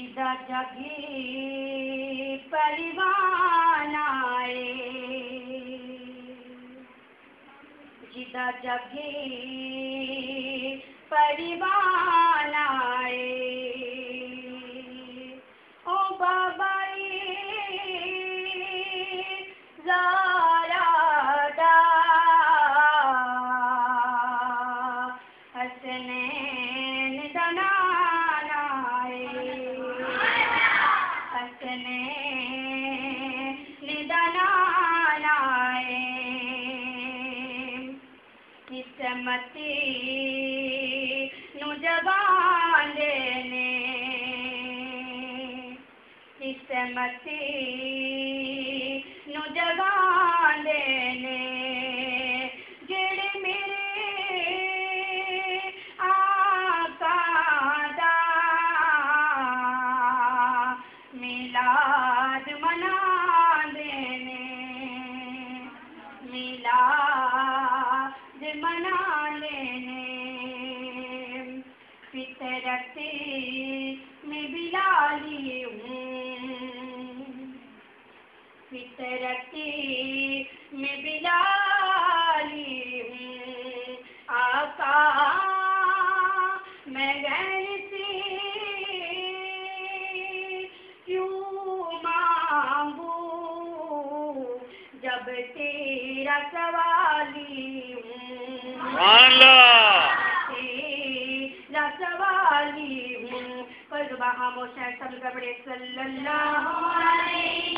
जिदा जगी परिवान आए, जिदा जगी परिवान आए। ओ बाबा ज़ारा दा हसनैन दनान आए, हसनैन दनान आए। किस्मती नु जवान देने, किस्मती नु जवान देने, जेड़े मेरे आका दा मिलाद मना देने, मिलाद मना लेने। फितरती में बिलाली हूँ, फितरती में बिलाली हूँ। आका मैं गैर से क्यों मांगू, जब तेरा सवाली हूँ, तेरा सवाली हूँ। कोई जुबान खामोश है, सब गबड़े सल्लल्लाहु अलैहि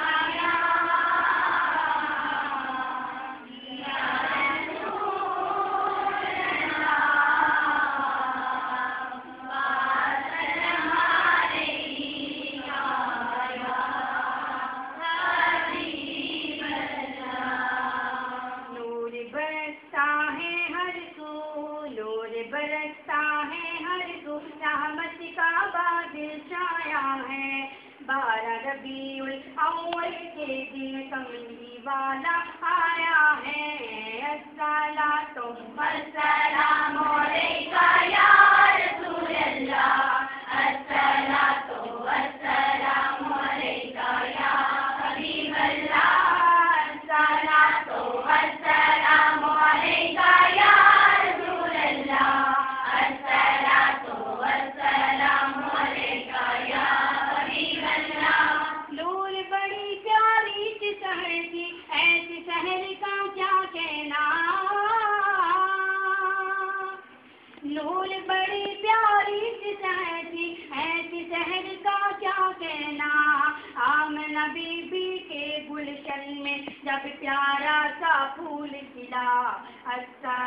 बरसता है हर सू, रहमत का बादल छाया है। 12 रबीउल अव्वल के दिन कमली वाला आया है। अस्सलातु वस्सलामु अलैका या रसूलल्लाह, अस्सलातु वस्सलामु अलैका या हबीबल्लाह, अस्सलातु वस्सलामु अलैका या ऐसी शहर का क्या कहना, नूर बड़ी प्यारी सी शहर थी, ऐसी शहर का क्या कहना। आमना बीबी के गुलशन में जब प्यारा सा फूल खिला, अच्छा